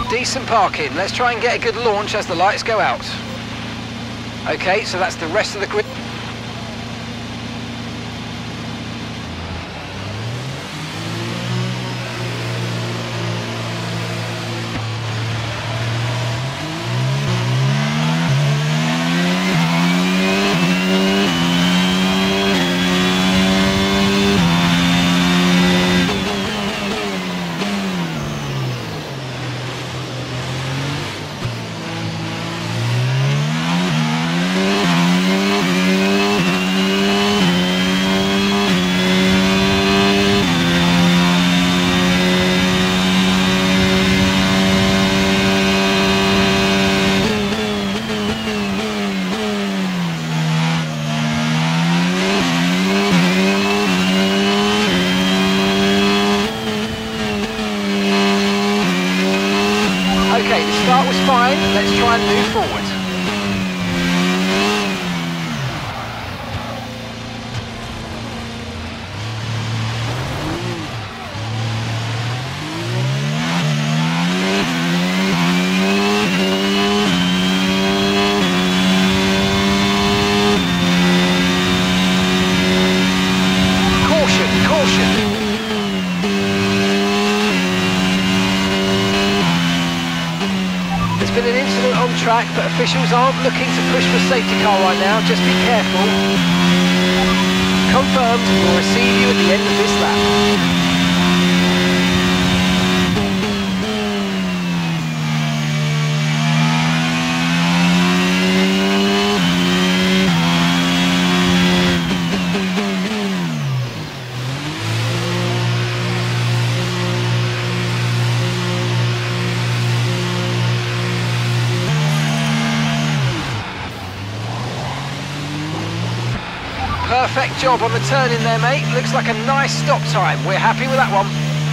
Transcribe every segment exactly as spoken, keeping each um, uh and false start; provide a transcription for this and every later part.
decent parking. Let's try and get a good launch as the lights go out. Okay, so that's the rest of the grid. Okay, the start was fine. Let's try and move forward. Caution, caution. There's been an incident on track, but officials aren't looking to push for a safety car right now. Just be careful. Confirmed, we'll receive you at the end of this lap. Perfect job on the turn in there, mate. Looks like a nice stop time. We're happy with that one.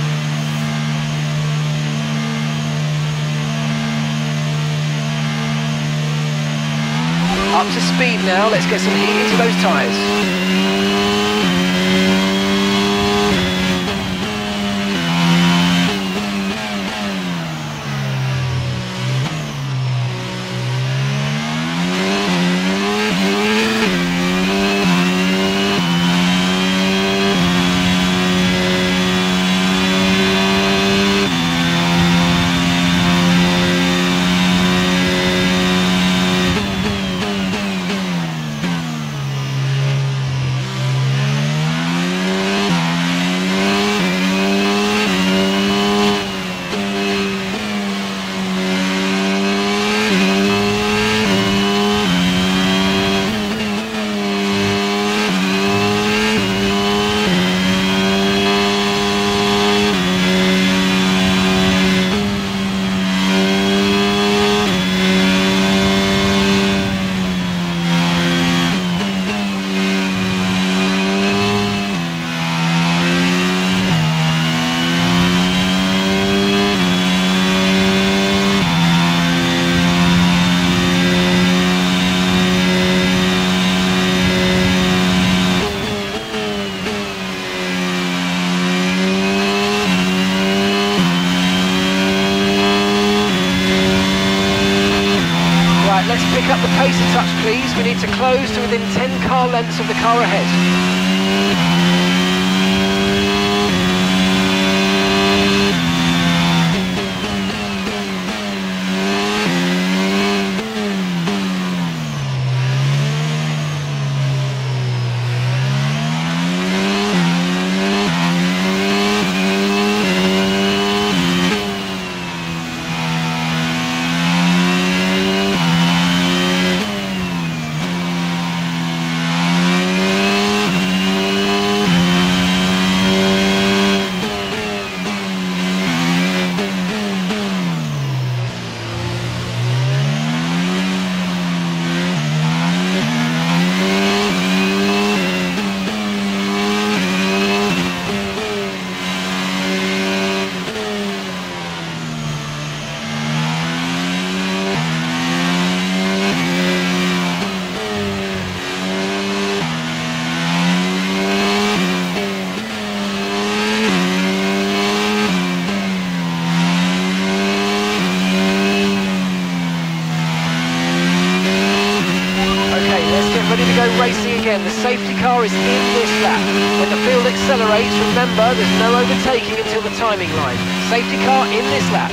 Up to speed now. Let's get some heat into those tyres. Let's pick up the pace a touch, please. We need to close to within ten car lengths of the car ahead. safety car is in this lap. When the field accelerates, remember there's no overtaking until the timing line. Safety car in this lap.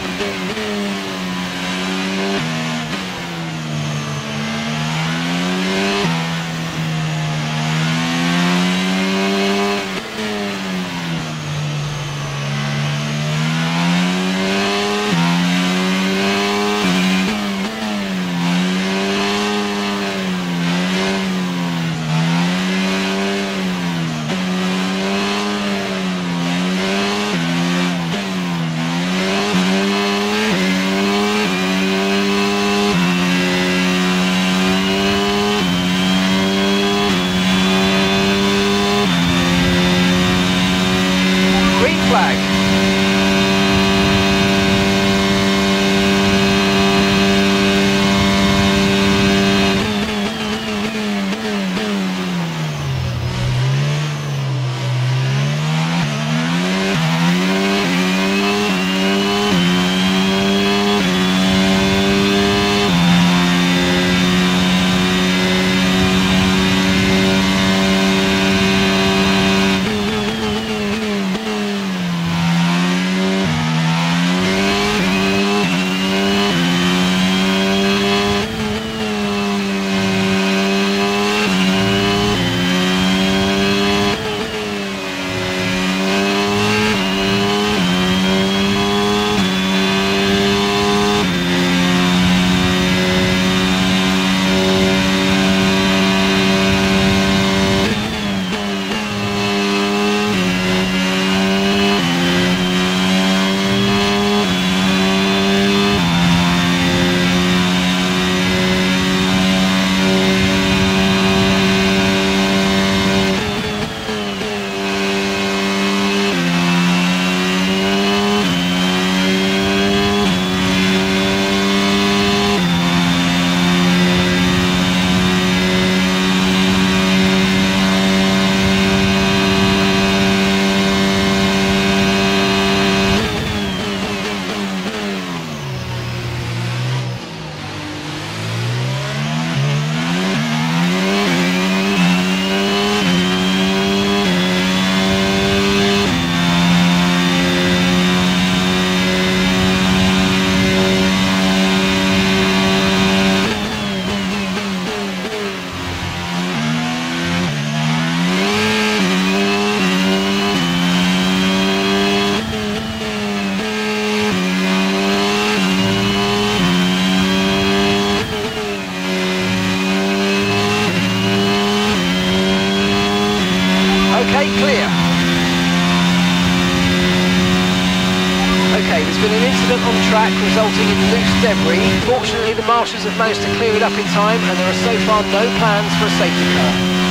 On track, resulting in loose debris. Fortunately, the marshals have managed to clear it up in time, and there are so far no plans for a safety car.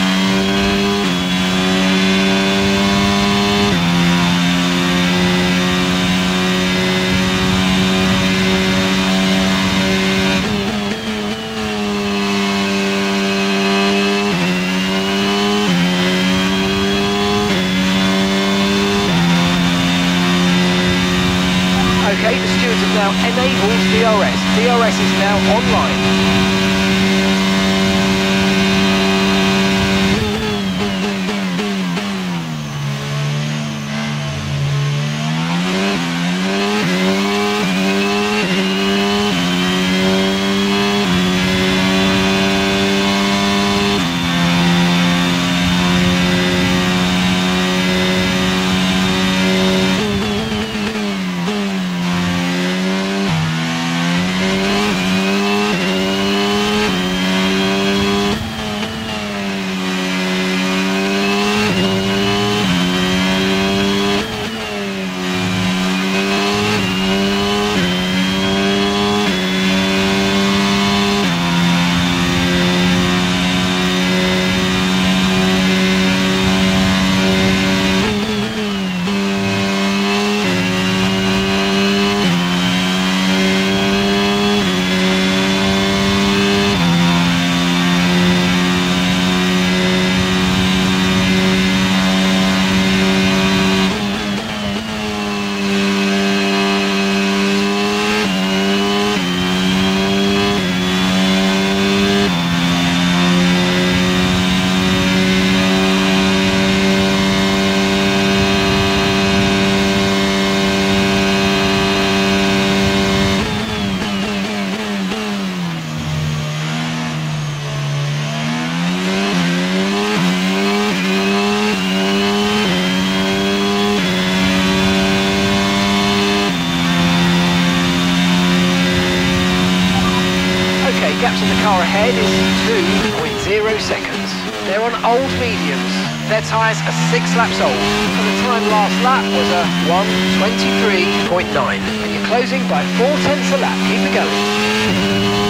Okay, the stewards have now enabled D R S. D R S is now online. laps and the car ahead is two point zero seconds. They're on old mediums. Their tyres are six laps old, and the time last lap was a one twenty-three point nine. And you're closing by four tenths a lap. Keep it going.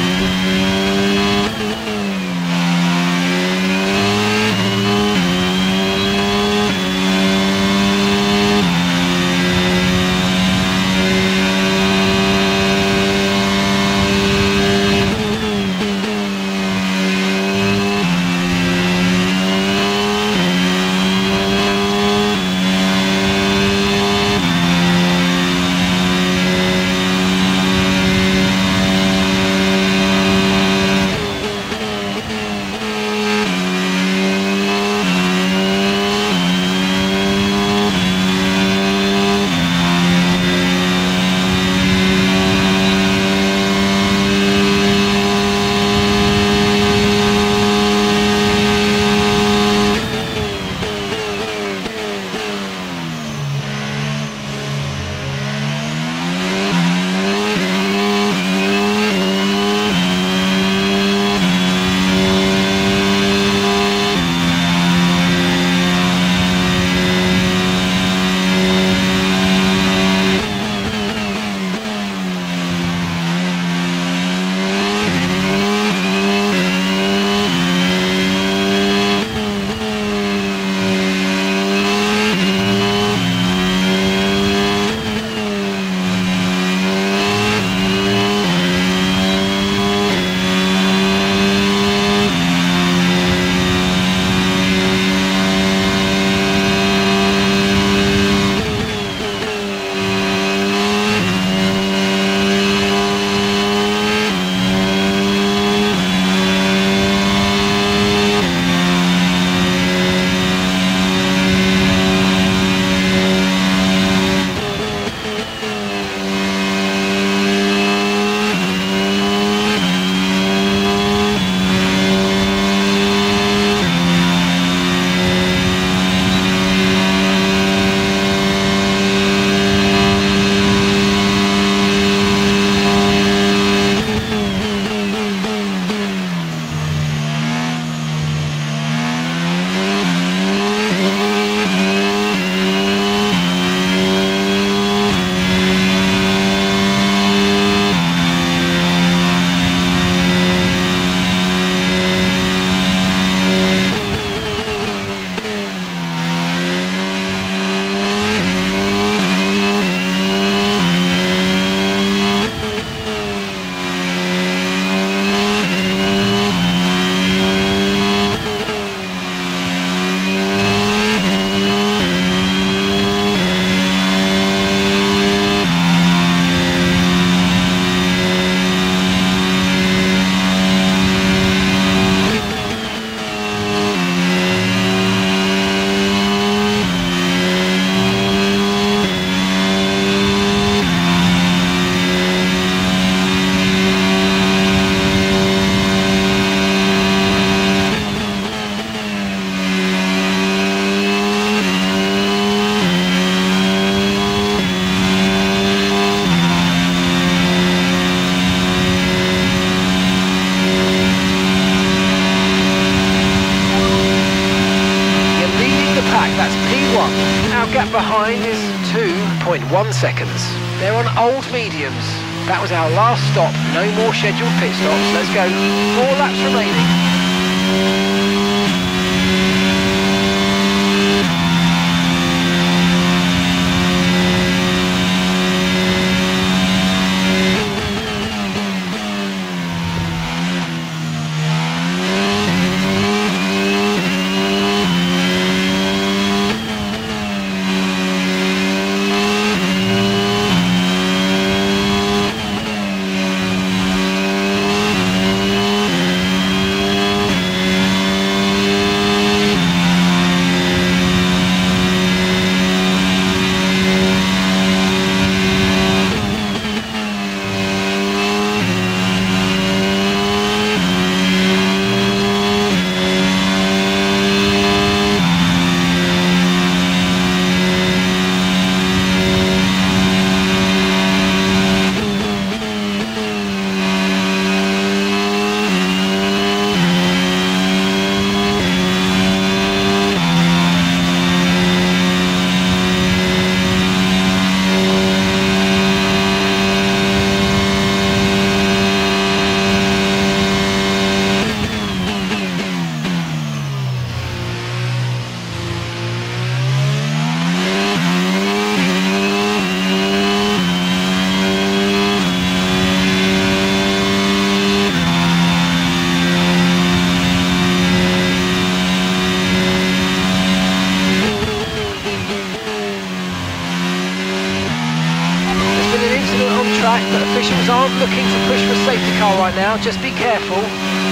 gap behind is two point one seconds. They're on old mediums. That was our last stop. No more scheduled pit stops. Let's go. Four laps remaining. track, but officials aren't looking to push for a safety car right now. Just be careful.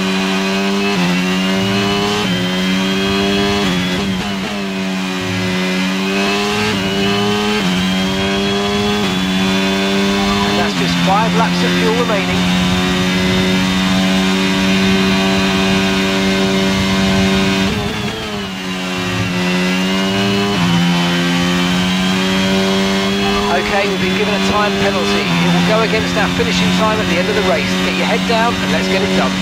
And that's just five laps of fuel remaining. Okay, we've been given a time penalty. It will go against our finishing time at the end of the race. Get your head down and let's get it done.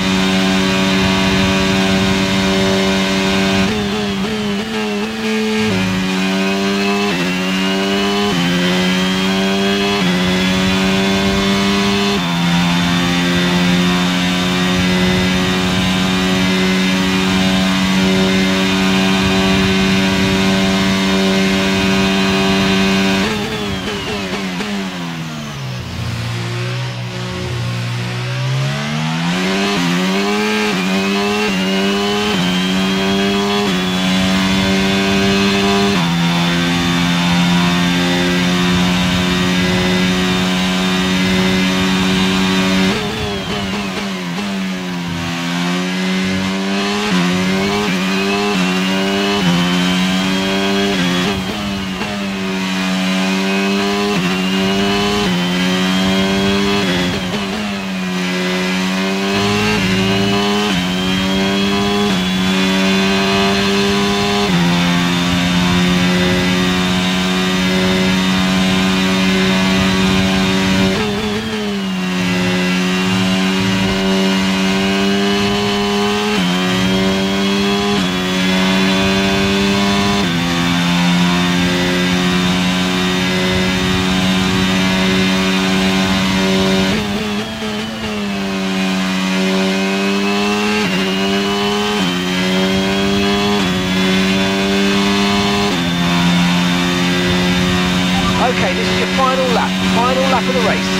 Okay, this is your final lap, final lap of the race.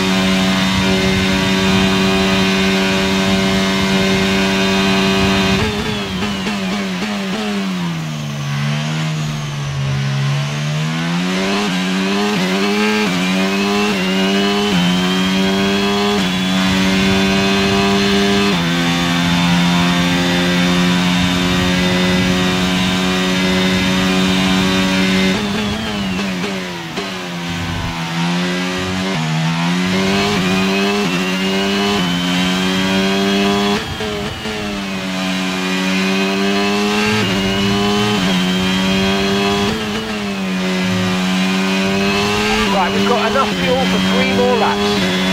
Right, we've got enough fuel for three more laps.